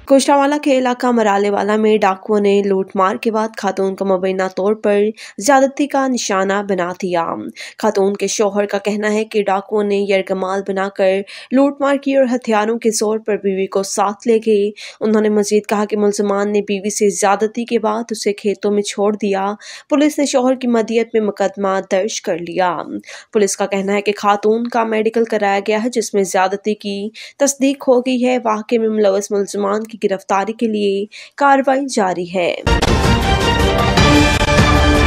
कोस्टावाला के इलाका मरालेवाला में डाकुओं ने लूटमार के बाद खातून को मुबैना तौर पर ज्यादती का निशाना बना दिया। खातून के शौहर का कहना है कि डाकुओं ने यरगमाल बनाकर लूटमार की और हथियारों के जोर पर बीवी को साथ ले गए। उन्होंने मजीद कहा कि मुलजमान ने बीवी से ज्यादती के बाद उसे खेतों में छोड़ दिया। पुलिस ने शौहर की मदियत में मुकदमा दर्ज कर लिया। पुलिस का कहना है कि खातून का मेडिकल कराया गया है, जिसमें ज्यादती की तस्दीक हो गई है। वाक़े में मुलव्वस मुलजमान की गिरफ्तारी के लिए कार्रवाई जारी है।